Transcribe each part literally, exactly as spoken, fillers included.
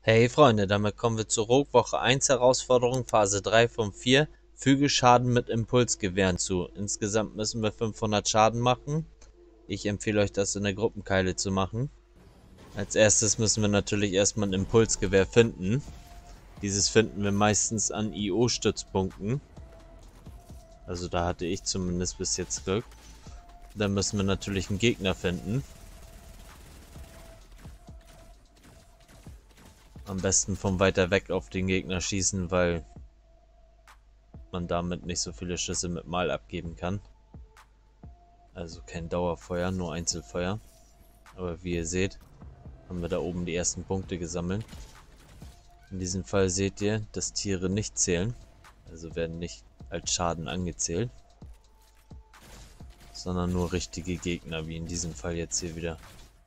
Hey Freunde, damit kommen wir zur Rogue-Woche eins Herausforderung, Phase drei von vier. Füge Schaden mit Impulsgewehren zu. Insgesamt müssen wir fünfhundert Schaden machen. Ich empfehle euch, das in der Gruppenkeile zu machen. Als erstes müssen wir natürlich erstmal ein Impulsgewehr finden. Dieses finden wir meistens an I O-Stützpunkten. Also da hatte ich zumindest bis jetzt Glück. Dann müssen wir natürlich einen Gegner finden. Am besten von weiter weg auf den Gegner schießen, weil man damit nicht so viele Schüsse mit Mal abgeben kann. Also kein Dauerfeuer, nur Einzelfeuer. Aber wie ihr seht, haben wir da oben die ersten Punkte gesammelt. In diesem Fall seht ihr, dass Tiere nicht zählen. Also werden nicht als Schaden angezählt. Sondern nur richtige Gegner, wie in diesem Fall jetzt hier wieder.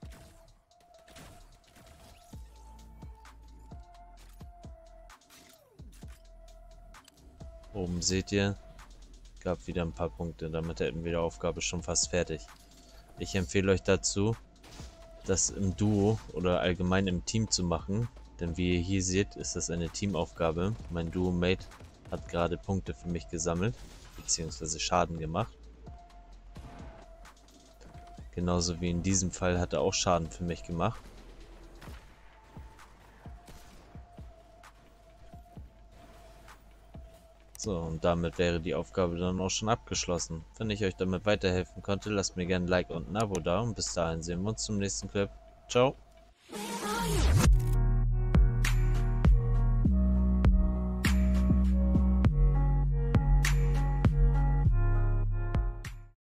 Oben seht ihr, gab wieder ein paar Punkte, damit hätten wir die Aufgabe schon fast fertig. Ich empfehle euch dazu, das im Duo oder allgemein im Team zu machen, denn wie ihr hier seht, ist das eine Teamaufgabe. Mein Duo-Mate hat gerade Punkte für mich gesammelt, beziehungsweise Schaden gemacht. Genauso wie in diesem Fall hat er auch Schaden für mich gemacht. So, und damit wäre die Aufgabe dann auch schon abgeschlossen. Wenn ich euch damit weiterhelfen konnte, lasst mir gerne ein Like und ein Abo da und bis dahin sehen wir uns zum nächsten Clip. Ciao!